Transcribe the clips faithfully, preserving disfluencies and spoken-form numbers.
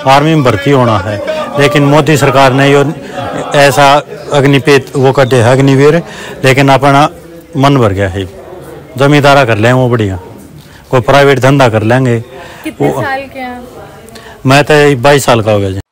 Army में भर्ती होना है, लेकिन मोदी सरकार ने यो ऐसा अग्निपेत वो कर दिया है अग्निवीर, लेकिन अपना मन भर गया है। जमींदारा कर लेंगे वो बढ़िया, कोई प्राइवेट धंधा कर लेंगे। कितने साल के हैं? मैं तो बाईस साल का हो गया।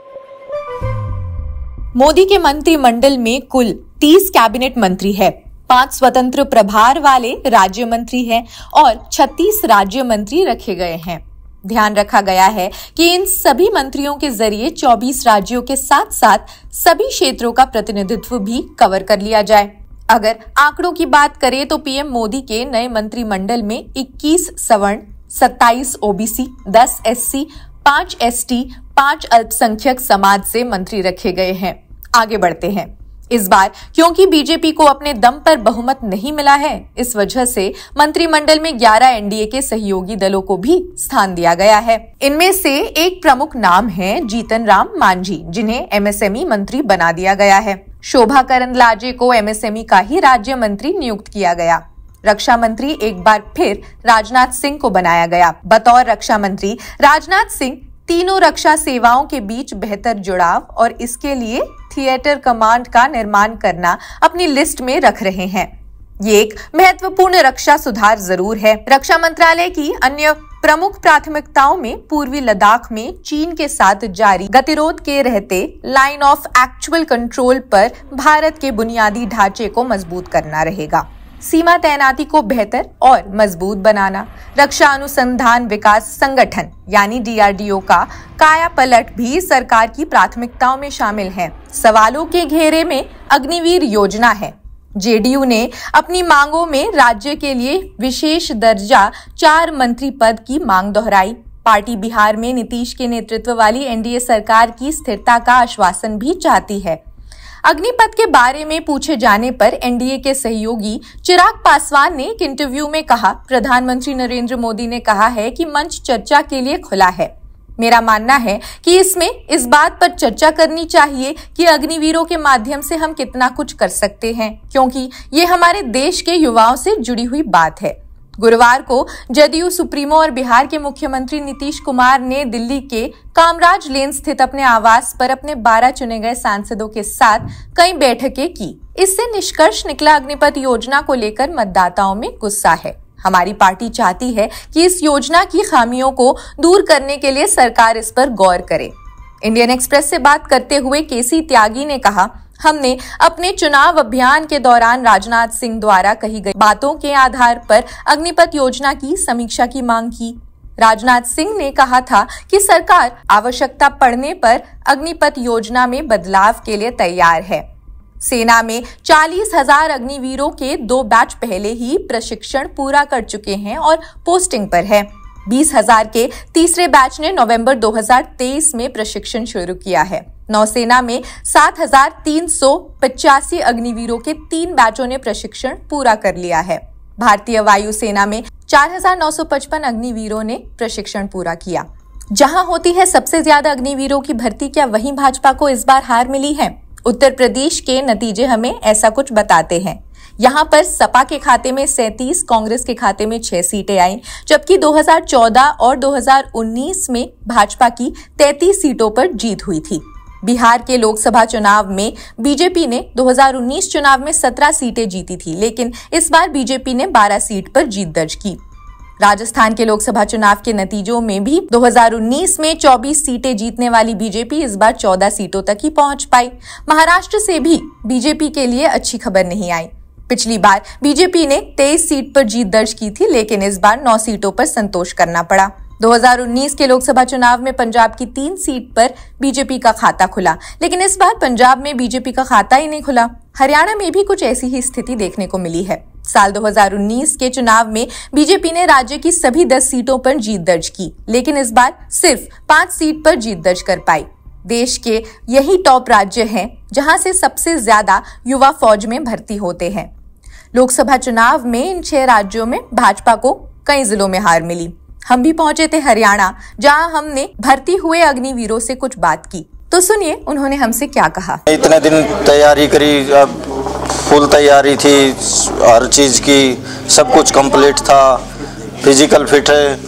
मोदी के मंत्रिमंडल में कुल तीस कैबिनेट मंत्री है, पांच स्वतंत्र प्रभार वाले राज्य मंत्री हैं और छत्तीस राज्य मंत्री रखे गए हैं। ध्यान रखा गया है कि इन सभी मंत्रियों के जरिए चौबीस राज्यों के साथ साथ सभी क्षेत्रों का प्रतिनिधित्व भी कवर कर लिया जाए। अगर आंकड़ों की बात करें तो पीएम मोदी के नए मंत्रिमंडल में इक्कीस सवर्ण, सत्ताईस ओबीसी, दस एससी, पांच एसटी, पांच अल्पसंख्यक समाज से मंत्री रखे गए हैं। आगे बढ़ते हैं। इस बार क्योंकि बीजेपी को अपने दम पर बहुमत नहीं मिला है, इस वजह से मंत्रिमंडल में ग्यारह एनडीए के सहयोगी दलों को भी स्थान दिया गया है। इनमें से एक प्रमुख नाम है जीतन राम मांझी, जिन्हें एमएसएमई मंत्री बना दिया गया है। शोभा करंदलाजे को एमएसएमई का ही राज्य मंत्री नियुक्त किया गया। रक्षा मंत्री एक बार फिर राजनाथ सिंह को बनाया गया। बतौर रक्षा मंत्री राजनाथ सिंह तीनों रक्षा सेवाओं के बीच बेहतर जुड़ाव और इसके लिए थिएटर कमांड का निर्माण करना अपनी लिस्ट में रख रहे हैं। ये एक महत्वपूर्ण रक्षा सुधार जरूर है। रक्षा मंत्रालय की अन्य प्रमुख प्राथमिकताओं में पूर्वी लद्दाख में चीन के साथ जारी गतिरोध के रहते लाइन ऑफ एक्चुअल कंट्रोल पर भारत के बुनियादी ढांचे को मजबूत करना रहेगा। सीमा तैनाती को बेहतर और मजबूत बनाना, रक्षा अनुसंधान विकास संगठन यानी डीआरडीओ का काया पलट भी सरकार की प्राथमिकताओं में शामिल है। सवालों के घेरे में अग्निवीर योजना है। जेडीयू ने अपनी मांगों में राज्य के लिए विशेष दर्जा, चार मंत्री पद की मांग दोहराई। पार्टी बिहार में नीतीश के नेतृत्व वाली एनडीए सरकार की स्थिरता का आश्वासन भी चाहती है। अग्निपथ के बारे में पूछे जाने पर एनडीए के सहयोगी चिराग पासवान ने एक इंटरव्यू में कहा, प्रधानमंत्री नरेंद्र मोदी ने कहा है कि मंच चर्चा के लिए खुला है। मेरा मानना है कि इसमें इस बात पर चर्चा करनी चाहिए कि अग्निवीरों के माध्यम से हम कितना कुछ कर सकते हैं, क्योंकि ये हमारे देश के युवाओं से जुड़ी हुई बात है। गुरुवार को जदयू सुप्रीमो और बिहार के मुख्यमंत्री नीतीश कुमार ने दिल्ली के कामराज लेन स्थित अपने आवास पर अपने बारह चुने गए सांसदों के साथ कई बैठकें की। इससे निष्कर्ष निकला, अग्निपथ योजना को लेकर मतदाताओं में गुस्सा है। हमारी पार्टी चाहती है कि इस योजना की खामियों को दूर करने के लिए सरकार इस पर गौर करे। इंडियन एक्सप्रेस से बात करते हुए केसी त्यागी ने कहा, हमने अपने चुनाव अभियान के दौरान राजनाथ सिंह द्वारा कही गई बातों के आधार पर अग्निपथ योजना की समीक्षा की मांग की। राजनाथ सिंह ने कहा था कि सरकार आवश्यकता पड़ने पर अग्निपथ योजना में बदलाव के लिए तैयार है। सेना में चालीस हजार अग्निवीरों के दो बैच पहले ही प्रशिक्षण पूरा कर चुके हैं और पोस्टिंग पर है। बीस हजार के तीसरे बैच ने नवंबर दो हज़ार तेईस में प्रशिक्षण शुरू किया है। नौसेना में सात हजार तीन सौ पचासी अग्निवीरों के तीन बैचों ने प्रशिक्षण पूरा कर लिया है। भारतीय वायुसेना में चार हजार नौ सौ पचपन अग्निवीरों ने प्रशिक्षण पूरा किया। जहां होती है सबसे ज्यादा अग्निवीरों की भर्ती, क्या वहीं भाजपा को इस बार हार मिली है? उत्तर प्रदेश के नतीजे हमें ऐसा कुछ बताते हैं। यहाँ पर सपा के खाते में सैंतीस, कांग्रेस के खाते में छह सीटें आईं, जबकि दो हज़ार चौदह और दो हज़ार उन्नीस में भाजपा की तैंतीस सीटों पर जीत हुई थी। बिहार के लोकसभा चुनाव में बीजेपी ने दो हज़ार उन्नीस चुनाव में सत्रह सीटें जीती थी, लेकिन इस बार बीजेपी ने बारह सीट पर जीत दर्ज की। राजस्थान के लोकसभा चुनाव के नतीजों में भी दो हज़ार उन्नीस में चौबीस सीटें जीतने वाली बीजेपी इस बार चौदह सीटों तक ही पहुंच पाई। महाराष्ट्र से भी बीजेपी के लिए अच्छी खबर नहीं आई। पिछली बार बीजेपी ने तेईस सीट पर जीत दर्ज की थी, लेकिन इस बार नौ सीटों पर संतोष करना पड़ा। दो हज़ार उन्नीस के लोकसभा चुनाव में पंजाब की तीन सीट पर बीजेपी का खाता खुला, लेकिन इस बार पंजाब में बीजेपी का खाता ही नहीं खुला। हरियाणा में भी कुछ ऐसी ही स्थिति देखने को मिली है। साल दो हज़ार उन्नीस के चुनाव में बीजेपी ने राज्य की सभी दस सीटों पर जीत दर्ज की, लेकिन इस बार सिर्फ पांच सीट पर जीत दर्ज कर पाई। देश के यही टॉप राज्य हैं जहां से सबसे ज्यादा युवा फौज में भर्ती होते हैं। लोकसभा चुनाव में इन छह राज्यों में भाजपा को कई जिलों में हार मिली। हम भी पहुंचे थे हरियाणा, जहां हमने भर्ती हुए अग्निवीरों से कुछ बात की। तो सुनिए उन्होंने हमसे क्या कहा। इतने दिन तैयारी करी, अब फुल तैयारी थी, हर चीज की सब कुछ कंप्लीट था, फिजिकल फिट है,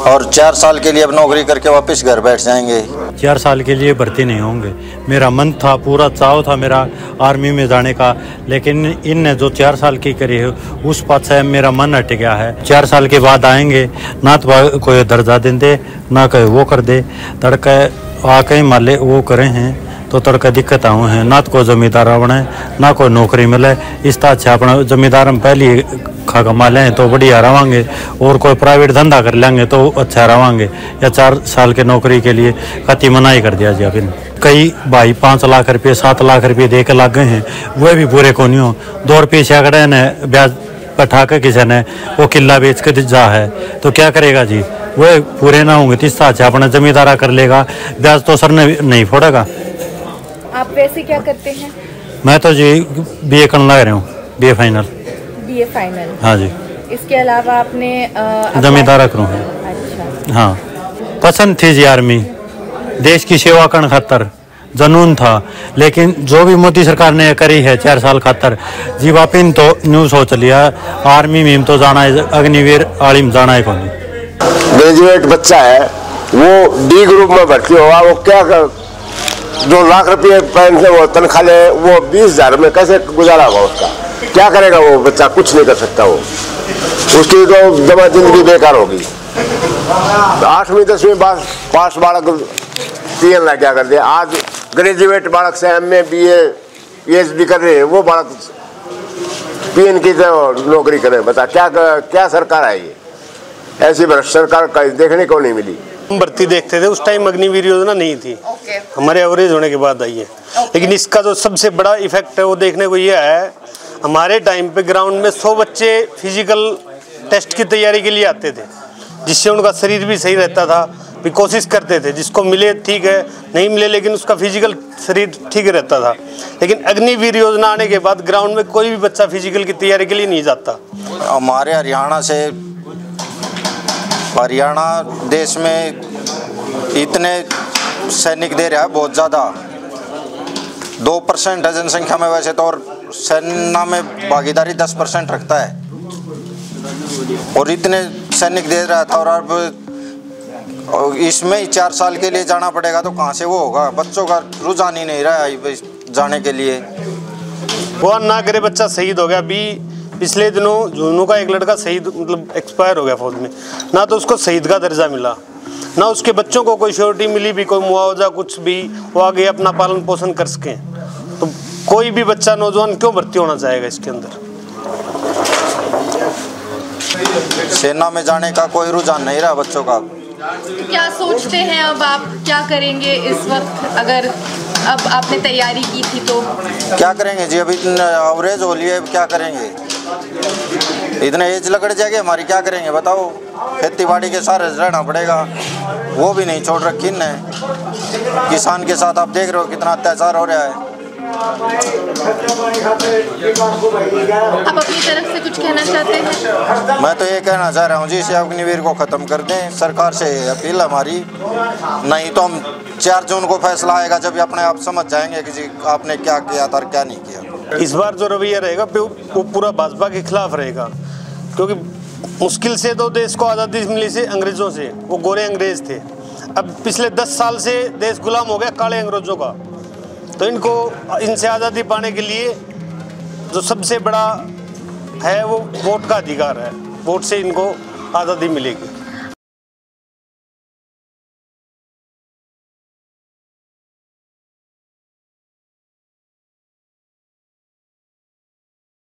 और चार साल के लिए अब नौकरी करके वापस घर बैठ जाएंगे। चार साल के लिए भर्ती नहीं होंगे। मेरा मन था, पूरा चाव था मेरा आर्मी में जाने का, लेकिन इनने जो चार साल की करी है उस पास से मेरा मन हट गया है। चार साल के बाद आएंगे ना तो कोई दर्जा देंगे ना कोई वो कर दे, तड़के आके माले वो करे हैं तो तड़का दिक्कत आऊँ हैं, ना तो कोई जमींदार बने ना कोई नौकरी मिले। इस तरह अच्छा अपना जमींदार हम पहले खा कमा लें तो बढ़िया रवांगे, और कोई प्राइवेट धंधा कर लेंगे तो अच्छा रवांगे। या चार साल के नौकरी के लिए कति मनाही कर दिया जी। अभी कई भाई पाँच लाख रुपये सात लाख रुपये दे के लग गए हैं, वह भी पूरे को नहीं हो। दो रुपये सैकड़े ने ब्याज बैठा के किसी ने वो किला बेच के जा है तो क्या करेगा जी, वह पूरे ना होंगे। तीस अच्छा अपना जमींदारा कर लेगा, ब्याज तो सर ने नहीं फोड़ेगा। आप वैसे क्या करते हैं? मैं तो जी बीए करने लग रहा हूँ, बीए फाइनल। BA final? हाँ जी। इसके अलावा आपने जमींदारा करूँ। अच्छा। हाँ, पसंद थी जी आर्मी, देश की सेवा करने खातर जनून था, लेकिन जो भी मोदी सरकार ने करी है चार साल खातर जी वापिन तो न्यू सोच लिया आर्मी में तो जाना है, अग्निवीर आलिम जाना है। कौन ग्रेजुएट बच्चा है वो डी ग्रुप में भर्ती होगा, वो क्या कर, दो लाख रुपये पेंशन वो तनख्वाह ले, वो बीस हजार में कैसे गुजारा होगा उसका? क्या करेगा वो बच्चा? कुछ नहीं कर सकता वो, उसकी तो जमा जिंदगी बेकार होगी। आठवीं दसवीं पास पास बालक पीएन ला क्या कर दिया। आज ग्रेजुएट बालक से M A B A P H D कर रहे हैं, वो बालक पीएन की तो नौकरी करे। बता क्या क्या सरकार है ये? ऐसी भ्रष्ट सरकार का देखने को नहीं मिली। हम भर्ती देखते थे उस टाइम अग्निवीर योजना नहीं थी, okay. हमारे एवरेज होने के बाद आई है, okay. लेकिन इसका जो सबसे बड़ा इफेक्ट है वो देखने को ये है, हमारे टाइम पे ग्राउंड में सौ बच्चे फिजिकल टेस्ट की तैयारी के लिए आते थे, जिससे उनका शरीर भी सही रहता था। भी कोशिश करते थे, जिसको मिले ठीक है, नहीं मिले लेकिन उसका फिजिकल शरीर ठीक रहता था। लेकिन अग्निवीर योजना आने के बाद ग्राउंड में कोई भी बच्चा फिजिकल की तैयारी के लिए नहीं जाता। हमारे हरियाणा से हरियाणा देश में इतने सैनिक दे रहा है बहुत ज़्यादा, दो परसेंट है जनसंख्या में वैसे तो, और सेना में भागीदारी दस परसेंट रखता है, और इतने सैनिक दे रहा था। और अब इसमें ही चार साल के लिए जाना पड़ेगा तो कहाँ से वो होगा? बच्चों का रुझान ही नहीं रहा है जाने के लिए। वो ना करे बच्चा शहीद हो गया। अभी पिछले दिनों झुंझुनू का एक लड़का शहीद मतलब एक्सपायर हो गया फौज में, ना तो उसको शहीद का दर्जा मिला, ना उसके बच्चों को कोई श्योरिटी मिली भी, कोई मुआवजा कुछ भी, वो आगे अपना पालन पोषण कर सकें। तो कोई भी बच्चा नौजवान क्यों भर्ती होना चाहेगा इसके अंदर? सेना में जाने का कोई रुझान नहीं रहा बच्चों का। तो क्या सोचते हैं अब आप क्या करेंगे इस वक्त, अगर अब आपने तैयारी की थी तो? क्या करेंगे जी, अभी एवरेज हो लिए, क्या करेंगे? इतने एज लगड़ जाएगी हमारी, क्या करेंगे बताओ? खेती बाड़ी के सारे रहना पड़ेगा, वो भी नहीं छोड़ रखी ने। किसान के साथ आप देख रहे हो कितना अत्याचार हो रहा है। आप अपनी तरफ से कुछ कहना चाहते हैं? मैं तो ये कहना चाह रहा हूँ जी, इसे अग्निवीर को ख़त्म कर दें। सरकार से अपील हमारी, नहीं तो हम चार जून को फैसला आएगा जब अपने आप समझ जाएंगे कि जी आपने क्या किया था और क्या नहीं किया। इस बार जो रवैया रहेगा वो पूरा भाजपा के खिलाफ रहेगा, क्योंकि मुश्किल से तो देश को आज़ादी मिली से अंग्रेज़ों से, वो गोरे अंग्रेज थे। अब पिछले दस साल से देश गुलाम हो गया काले अंग्रेजों का, तो इनको इनसे आज़ादी पाने के लिए जो सबसे बड़ा है वो वोट का अधिकार है, वोट से इनको आज़ादी मिलेगी।